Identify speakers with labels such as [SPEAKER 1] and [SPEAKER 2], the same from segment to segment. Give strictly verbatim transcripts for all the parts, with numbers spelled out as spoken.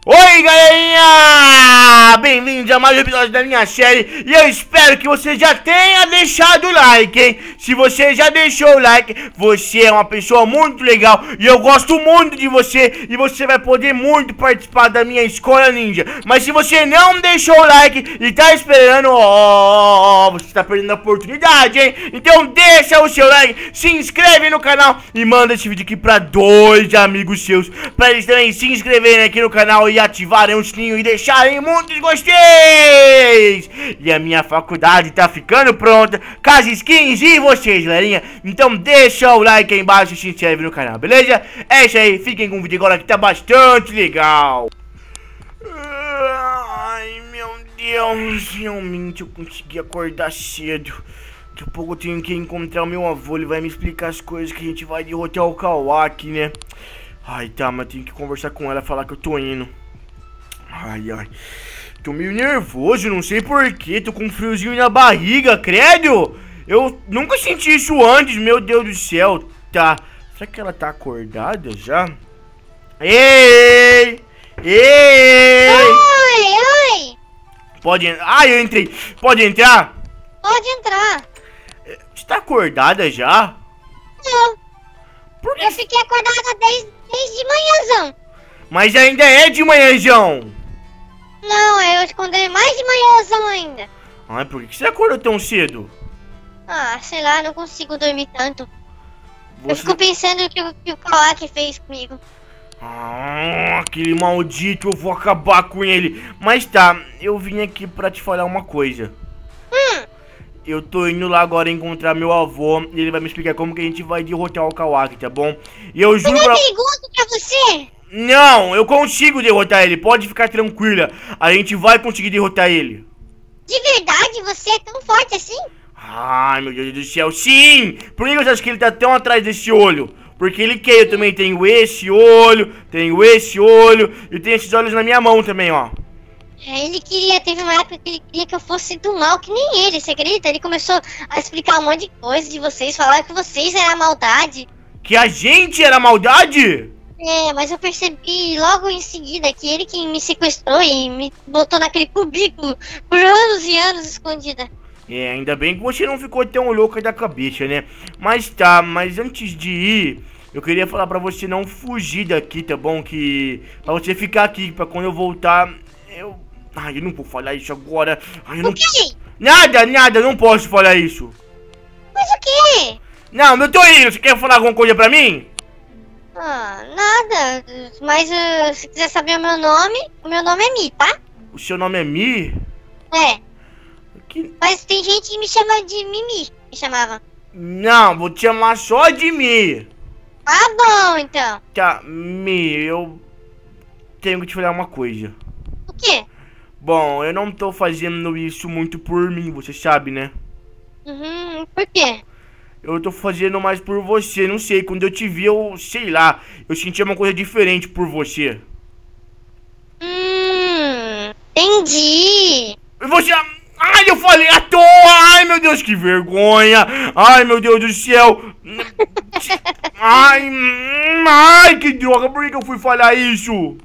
[SPEAKER 1] Oi, galerinha! Bem-vindos a mais um episódio da minha série. E eu espero que você já tenha deixado o like, hein? Se você já deixou o like, você é uma pessoa muito legal e eu gosto muito de você. E você vai poder muito participar da minha escola ninja. Mas se você não deixou o like e tá esperando, ó, você tá perdendo a oportunidade, hein? Então deixa o seu like, se inscreve no canal e manda esse vídeo aqui pra dois amigos seus, pra eles também se inscreverem aqui no canal e ativarem o sininho e deixarem muitos gostei. E a minha faculdade tá ficando pronta, Casa Skins e vocês, galerinha. Então deixa o like aí embaixo e se inscreve no canal, beleza? É isso aí, fiquem com o vídeo agora que tá bastante legal. Ai, meu Deus, realmente eu consegui acordar cedo. Daqui a pouco eu tenho que encontrar o meu avô, ele vai me explicar as coisas que a gente vai derrotar o Kawaki, né? Ai, tá, mas tenho que conversar com ela, falar que eu tô indo. Ai, ai. Tô meio nervoso, não sei porquê. Tô com um friozinho na barriga, credo. Eu nunca senti isso antes, meu Deus do céu. Tá. Será que ela tá acordada já? Ei! Ei!
[SPEAKER 2] Oi, oi!
[SPEAKER 1] Pode entrar. Ai, eu entrei. Pode entrar?
[SPEAKER 2] Pode entrar.
[SPEAKER 1] Você tá acordada já?
[SPEAKER 2] Não.
[SPEAKER 1] Por que?
[SPEAKER 2] Eu fiquei acordada desde, desde manhãzão.
[SPEAKER 1] Mas ainda é de manhãzão.
[SPEAKER 2] Não, eu escondi mais de manhãzão ainda.
[SPEAKER 1] Ai, por que você acordou tão cedo?
[SPEAKER 2] Ah, sei lá, não consigo dormir tanto.
[SPEAKER 1] Você...
[SPEAKER 2] Eu fico pensando que o que o Kawaki fez comigo.
[SPEAKER 1] Ah, aquele maldito, eu vou acabar com ele. Mas tá, eu vim aqui pra te falar uma coisa.
[SPEAKER 2] Hum.
[SPEAKER 1] Eu tô indo lá agora encontrar meu avô e ele vai me explicar como que a gente vai derrotar o Kawaki, tá bom? E eu juro
[SPEAKER 2] Não
[SPEAKER 1] pra...
[SPEAKER 2] é perigoso pra você?
[SPEAKER 1] Não, eu consigo derrotar ele, pode ficar tranquila. A gente vai conseguir derrotar ele.
[SPEAKER 2] De verdade, você é tão forte assim?
[SPEAKER 1] Ai, meu Deus do céu, sim! Por que você acha que ele tá tão atrás desse olho? Porque ele quer, eu também tenho esse olho, tenho esse olho e tenho esses olhos na minha mão também, ó.
[SPEAKER 2] É, ele queria, teve uma época que ele queria que eu fosse do mal, que nem ele, você acredita? Ele começou a explicar um monte de coisa de vocês, falar que vocês eram a maldade.
[SPEAKER 1] Que a gente era maldade?
[SPEAKER 2] É, mas eu percebi logo em seguida que ele que me sequestrou e me botou naquele cubículo por anos e anos escondida.
[SPEAKER 1] É, ainda bem que você não ficou tão louca da cabeça, né? Mas tá, mas antes de ir, eu queria falar pra você não fugir daqui, tá bom? Que... Pra você ficar aqui, pra quando eu voltar, eu... Ai, eu não vou falar isso agora. Ai, eu não...
[SPEAKER 2] O quê?
[SPEAKER 1] Nada, nada, eu não posso falar isso.
[SPEAKER 2] Mas o quê?
[SPEAKER 1] Não, eu tô indo, você quer falar alguma coisa pra mim?
[SPEAKER 2] Ah, nada. Mas uh, se quiser saber o meu nome, o meu nome é Mi, tá?
[SPEAKER 1] O seu nome é Mi?
[SPEAKER 2] É.
[SPEAKER 1] Que...
[SPEAKER 2] Mas tem gente que me chama de Mimi, me chamava.
[SPEAKER 1] Não, vou te chamar só de Mi.
[SPEAKER 2] Ah, bom, então.
[SPEAKER 1] Tá, Mi, eu tenho que te falar uma coisa.
[SPEAKER 2] O quê?
[SPEAKER 1] Bom, eu não tô fazendo isso muito por mim, você sabe, né?
[SPEAKER 2] Uhum, por quê?
[SPEAKER 1] Eu tô fazendo mais por você, não sei, quando eu te vi, eu, sei lá, eu senti uma coisa diferente por você.
[SPEAKER 2] Hum, entendi.
[SPEAKER 1] E você... Ai, eu falei à toa! Ai, meu Deus, que vergonha! Ai, meu Deus do céu! Ai, ai, que droga, por que eu fui falar isso?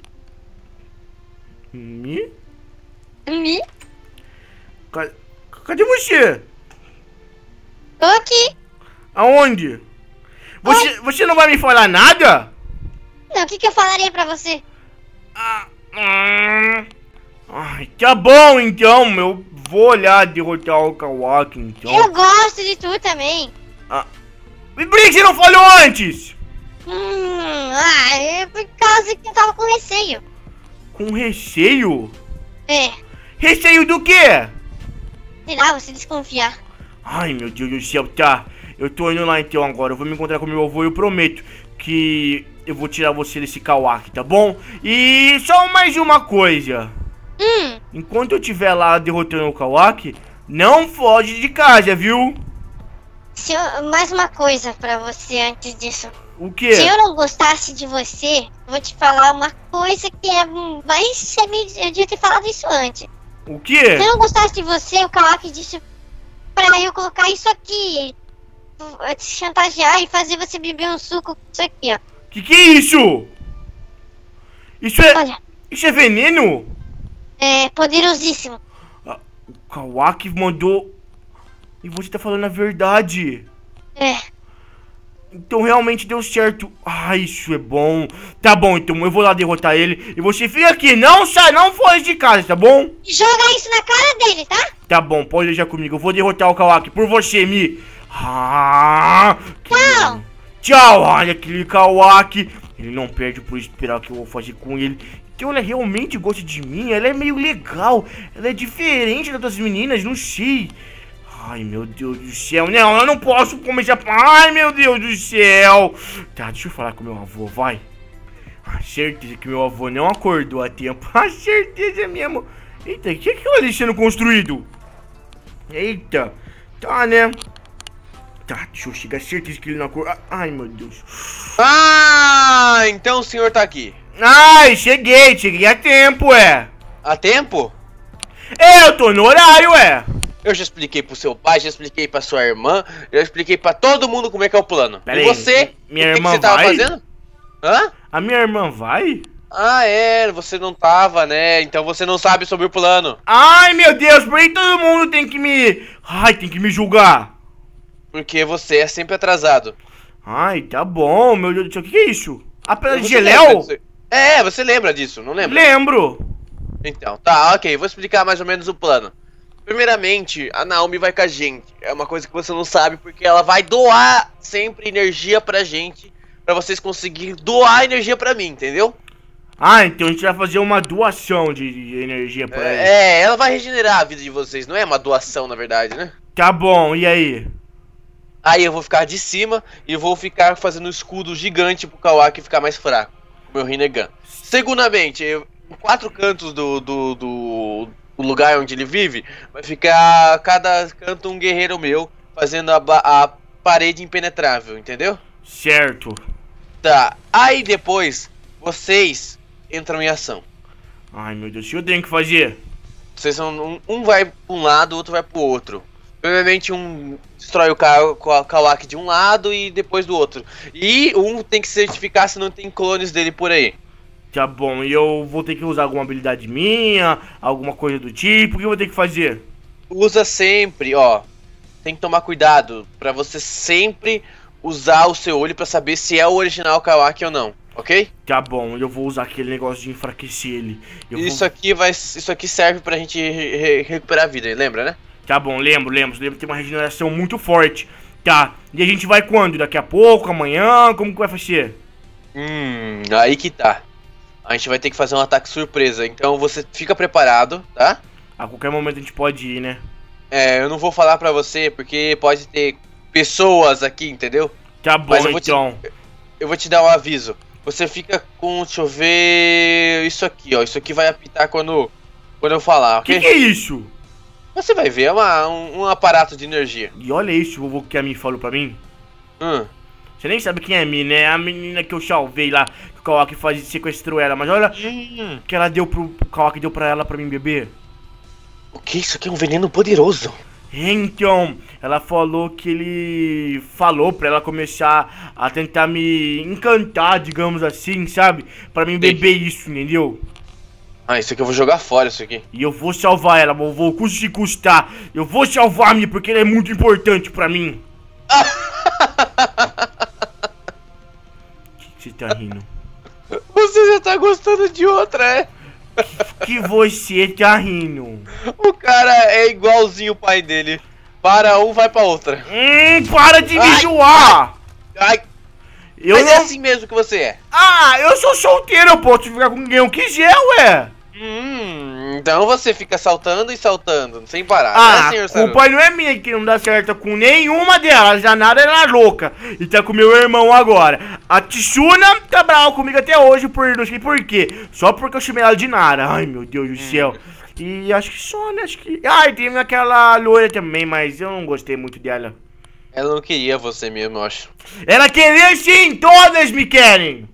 [SPEAKER 1] Mi?
[SPEAKER 2] Mi?
[SPEAKER 1] Cadê, cadê você?
[SPEAKER 2] Tô aqui.
[SPEAKER 1] Aonde? Você, você não vai me falar nada?
[SPEAKER 2] Não, o que, que eu falaria pra você?
[SPEAKER 1] Ah, hum. Ai, tá bom então, eu vou olhar derrotar o Kawaki então.
[SPEAKER 2] Eu gosto de tu também.
[SPEAKER 1] Ah, e por que você não falou antes?
[SPEAKER 2] Hum, ah, é por causa que eu tava com receio.
[SPEAKER 1] Com receio?
[SPEAKER 2] É,
[SPEAKER 1] Receio do quê?
[SPEAKER 2] sei lá, você desconfiar.
[SPEAKER 1] Ai, meu Deus do céu, tá. Eu tô indo lá então agora, eu vou me encontrar com meu avô e eu prometo que eu vou tirar você desse Kawaki, tá bom? E só mais uma coisa.
[SPEAKER 2] Hum.
[SPEAKER 1] Enquanto eu estiver lá derrotando o Kawaki, não foge de casa, viu?
[SPEAKER 2] Se eu, mais uma coisa pra você antes disso.
[SPEAKER 1] O quê?
[SPEAKER 2] Se eu não gostasse de você, vou te falar uma coisa que é mais... Eu devia ter falado isso antes.
[SPEAKER 1] O quê?
[SPEAKER 2] Se eu não gostasse de você, o Kawaki disse pra eu colocar isso aqui. Te chantagear e fazer você beber um suco com isso aqui, ó.
[SPEAKER 1] Que que é isso? Isso é...
[SPEAKER 2] Olha.
[SPEAKER 1] Isso é veneno?
[SPEAKER 2] É poderosíssimo.
[SPEAKER 1] Ah, o Kawaki mandou... E você tá falando a verdade.
[SPEAKER 2] É.
[SPEAKER 1] Então realmente deu certo. Ah, isso é bom. Tá bom, então eu vou lá derrotar ele. E você fica aqui, não sai, não foge de casa, tá bom?
[SPEAKER 2] E joga isso na cara dele, tá?
[SPEAKER 1] Tá bom, pode deixar comigo. Eu vou derrotar o Kawaki por você, Mi. Ah, que...
[SPEAKER 2] Tchau.
[SPEAKER 1] Tchau, olha aquele Kawaki. Ele não perde por esperar o que eu vou fazer com ele. Então ela realmente gosta de mim. Ela é meio legal. Ela é diferente das outras meninas, não sei. Ai, meu Deus do céu. Não, eu não posso começar... Ai, meu Deus do céu. Tá, deixa eu falar com meu avô, vai. Ah, certeza que meu avô não acordou a tempo. Ah, certeza mesmo. Eita, o que é que olha ali sendo construído? Eita. Tá, né? Tá, deixa eu chegar. Certeza que ele não acordou. Ai, meu Deus.
[SPEAKER 3] Ah, então o senhor tá aqui.
[SPEAKER 1] Ai, cheguei. Cheguei a tempo, é.
[SPEAKER 3] A tempo?
[SPEAKER 1] É, eu tô no horário, é.
[SPEAKER 3] Eu já expliquei pro seu pai, já expliquei pra sua irmã, já expliquei pra todo mundo como é que é o plano.
[SPEAKER 1] Pera
[SPEAKER 3] e
[SPEAKER 1] aí,
[SPEAKER 3] você?
[SPEAKER 1] minha
[SPEAKER 3] o que,
[SPEAKER 1] irmã
[SPEAKER 3] que você tava
[SPEAKER 1] vai?
[SPEAKER 3] fazendo? Hã?
[SPEAKER 1] A minha irmã vai?
[SPEAKER 3] Ah, é, você não tava, né? Então você não sabe sobre o plano.
[SPEAKER 1] Ai, meu Deus, por que todo mundo tem que me... Ai, tem que me julgar?
[SPEAKER 3] Porque você é sempre atrasado.
[SPEAKER 1] Ai, tá bom, meu Deus do céu, o que, que é isso? A pedra de
[SPEAKER 3] Você lembra
[SPEAKER 1] geléu?
[SPEAKER 3] disso? É, você lembra disso, não lembra?
[SPEAKER 1] Lembro.
[SPEAKER 3] Então, tá, ok, vou explicar mais ou menos o plano. Primeiramente, a Naomi vai com a gente. É uma coisa que você não sabe, porque ela vai doar sempre energia pra gente, pra vocês conseguirem doar energia pra mim, entendeu?
[SPEAKER 1] Ah, então a gente vai fazer uma doação de, de energia pra ele.
[SPEAKER 3] É, ela vai regenerar a vida de vocês, não é uma doação, na verdade, né?
[SPEAKER 1] Tá bom, e aí?
[SPEAKER 3] Aí eu vou ficar de cima e vou ficar fazendo um escudo gigante pro Kawaki ficar mais fraco, com o meu Rinnegan. Segundamente, eu, em quatro cantos do, do, do, do lugar onde ele vive, vai ficar cada canto um guerreiro meu, fazendo a, a parede impenetrável, entendeu?
[SPEAKER 1] Certo.
[SPEAKER 3] Tá, aí depois, vocês entram em ação.
[SPEAKER 1] Ai, meu Deus, o que eu tenho que fazer?
[SPEAKER 3] Vocês são, um, um vai pra um lado, o outro vai pro outro. Provavelmente um destrói o Ka- Ka- Kawaki de um lado e depois do outro. E um tem que certificar se não tem clones dele por aí.
[SPEAKER 1] Tá bom, e eu vou ter que usar alguma habilidade minha, alguma coisa do tipo, o que eu vou ter que fazer?
[SPEAKER 3] Usa sempre, ó. Tem que tomar cuidado pra você sempre usar o seu olho pra saber se é o original Kawaki ou não, ok?
[SPEAKER 1] Tá bom, eu vou usar aquele negócio de enfraquecer ele. Eu
[SPEAKER 3] Isso
[SPEAKER 1] vou...
[SPEAKER 3] aqui vai, isso aqui serve pra gente re- re- recuperar a vida, lembra, né?
[SPEAKER 1] Tá bom, lembro, lembro, lembro, tem uma regeneração muito forte. Tá, e a gente vai quando? Daqui a pouco, amanhã, como que vai fazer?
[SPEAKER 3] Hum, aí que tá. A gente vai ter que fazer um ataque surpresa, então você fica preparado, tá?
[SPEAKER 1] A qualquer momento a gente pode ir, né?
[SPEAKER 3] É, eu não vou falar pra você porque pode ter pessoas aqui, entendeu?
[SPEAKER 1] Tá bom,
[SPEAKER 3] Mas eu vou te-
[SPEAKER 1] então.
[SPEAKER 3] Eu vou te dar um aviso. Você fica com, deixa eu ver, isso aqui, ó. Isso aqui vai apitar quando, quando eu falar,
[SPEAKER 1] O que,
[SPEAKER 3] ok?
[SPEAKER 1] que é isso?
[SPEAKER 3] Você vai ver, é uma, um, um aparato de energia.
[SPEAKER 1] E olha isso, o vovô que a Mi falou pra mim.
[SPEAKER 3] Hum.
[SPEAKER 1] Você nem sabe quem é a Mi, né? A menina que eu salvei lá, que o Kawaki faz, sequestrou ela. Mas olha
[SPEAKER 3] Hum.
[SPEAKER 1] o que ela deu pro o Kawaki, deu pra ela pra mim beber.
[SPEAKER 3] O que? Isso aqui é um veneno poderoso.
[SPEAKER 1] Então, ela falou que ele falou pra ela começar a tentar me encantar, digamos assim, sabe? Pra mim beber isso, entendeu?
[SPEAKER 3] Ah, isso aqui eu vou jogar fora, isso aqui.
[SPEAKER 1] E eu vou salvar ela, eu vou custe que custar. Eu vou salvar a Mi porque ela é muito importante pra mim. Que você tá rindo?
[SPEAKER 3] Você já tá gostando de outra, é?
[SPEAKER 1] Que você tá rindo?
[SPEAKER 3] O cara é igualzinho o pai dele. Para um, vai pra outra.
[SPEAKER 1] Hum, para de me
[SPEAKER 3] Ai,
[SPEAKER 1] zoar!
[SPEAKER 3] Ai,
[SPEAKER 1] Eu
[SPEAKER 3] mas
[SPEAKER 1] não...
[SPEAKER 3] é assim mesmo que você é.
[SPEAKER 1] Ah, eu sou solteiro, eu posso ficar com quem eu quiser, ué!
[SPEAKER 3] Hum, então você fica saltando e saltando, sem parar,
[SPEAKER 1] Ah,
[SPEAKER 3] né, senhor
[SPEAKER 1] a culpa
[SPEAKER 3] Saru?
[SPEAKER 1] não é minha que não dá certo com nenhuma delas. A Nara era louca e tá com meu irmão agora. A Tsuna tá brava comigo até hoje por não sei por quê. Só porque eu chamei ela de Nara. Ai, meu Deus do céu. E acho que só, né? Acho que... Ah, e tem aquela loira também, mas eu não gostei muito dela.
[SPEAKER 3] Ela não queria você mesmo, eu acho.
[SPEAKER 1] Ela queria sim, todas me querem.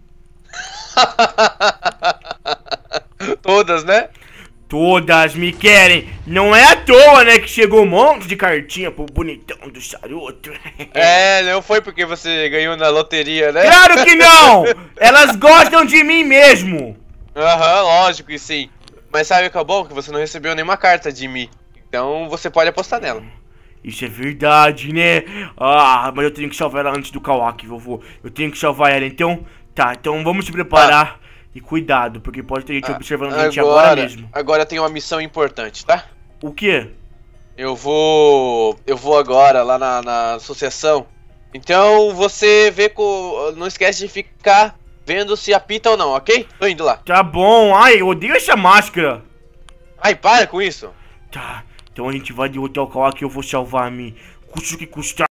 [SPEAKER 3] Todas, né?
[SPEAKER 1] Todas me querem. Não é à toa, né, que chegou um monte de cartinha pro bonitão do charuto.
[SPEAKER 3] É, não foi porque você ganhou na loteria, né?
[SPEAKER 1] Claro que não! Elas gostam de mim mesmo.
[SPEAKER 3] Aham, lógico que sim. Mas sabe o que é bom? Que você não recebeu nenhuma carta de mim. Então você pode apostar nela.
[SPEAKER 1] Isso é verdade, né? Ah, mas eu tenho que salvar ela antes do Kawaki, vovô. Eu tenho que salvar ela, então... Tá, então vamos se preparar. Ah. E cuidado, porque pode ter gente ah, observando a gente agora, agora mesmo.
[SPEAKER 3] Agora tem uma missão importante, tá?
[SPEAKER 1] O quê?
[SPEAKER 3] Eu vou... Eu vou agora lá na, na associação. Então você vê com... Não esquece de ficar vendo se apita ou não, ok? Tô indo lá.
[SPEAKER 1] Tá bom. Ai, eu odeio essa máscara.
[SPEAKER 3] Ai, para com isso.
[SPEAKER 1] Tá. Então a gente vai derrotar o Kawaki e eu vou salvar a mim. Custa o que custar.